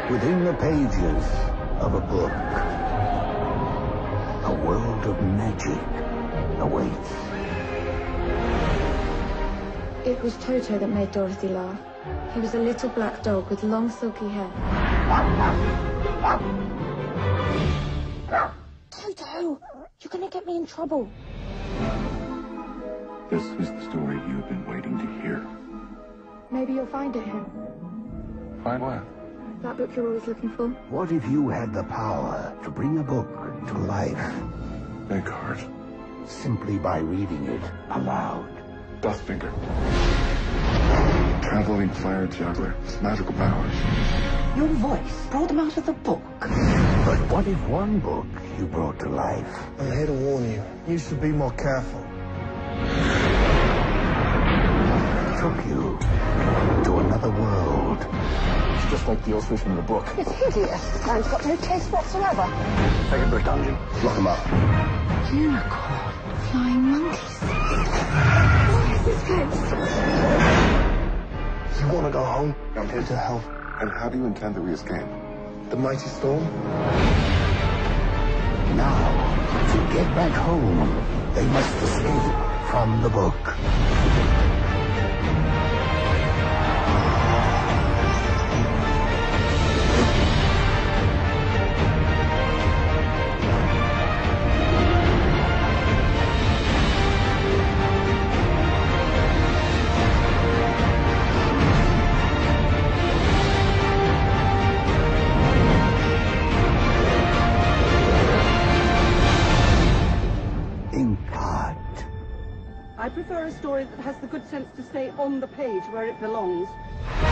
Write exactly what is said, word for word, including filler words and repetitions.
Within the pages of a book, a world of magic awaits. It was Toto that made Dorothy laugh. He was a little black dog with long silky hair. Toto! You're gonna get me in trouble. This is the story you've been waiting to hear. Maybe you'll find it here. Find what? That book you're always looking for. What if you had the power to bring a book to life Big heart. simply by reading it aloud? Dustfinger. Traveling fire juggler. With magical powers. Your voice brought them out of the book. But what if one book you brought to life I'm here to warn you. You should be more careful. took you to another world? It's just like the illustration in the book. It's hideous. Man's got no taste whatsoever. Take him to a dungeon. Lock him up. Unicorn. Flying monkeys. What is this place? You want to go home? I'm here to help. And how do you intend that we escape? The mighty storm? Now, to get back home, they must escape from the book. I prefer a story that has the good sense to stay on the page where it belongs.